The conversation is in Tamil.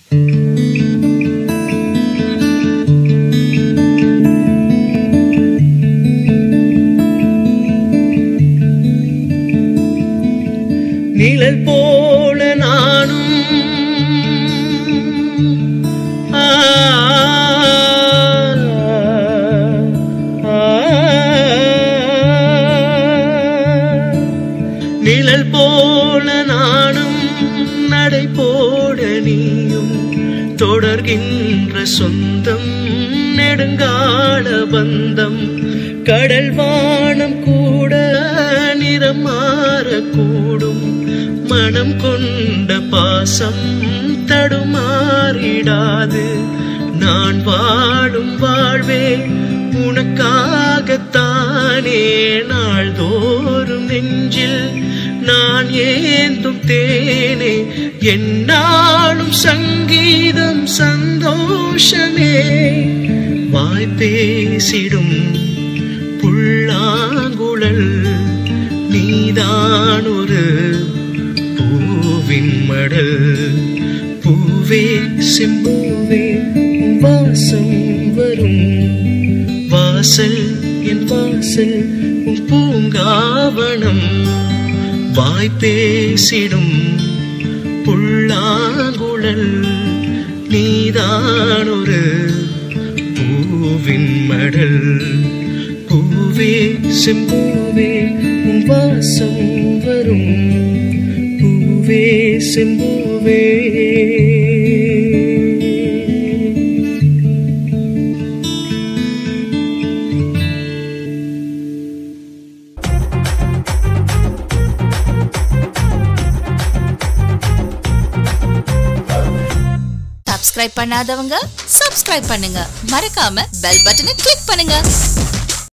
நிழல் போல நானும் நிழல் போல நானும் நடை போட நீயும் தொடர்கின்ற சொந்தம் நெடுங்கால பந்தம் கடல் வானம் கூட நிறம் மாறக்கூடும் மனம் கொண்ட பாசம் தடுமாறிடாது நான் வாழும் வாழ்வே உனக்காகத்தானே நாள்தோறும் நெஞ்சில் நான் ஏந்தும் தேனே என்னாலும் சங்கீதம் சந்தோஷமே வாய் பேசிடும் புல்லாங்குழல் நீதான் ஒரு பூவின் மடல் பூவே செம்பூவே வாசம் வரும் வாசல் என் வாசல் உன் பூங்காவனம் வாய் பேசிடும் புல்லாங்குழல் நீதான் ஒரு பூவின் மடல் பூவே செம்பூவே உன் வாசம் வரும் பூவே செம்பூவே சப்ஸ்கிரைப் பண்ணாதவங்க சப்ஸ்கிரைப் பண்ணுங்க, மறக்காம பெல் பட்டனை கிளிக் பண்ணுங்க.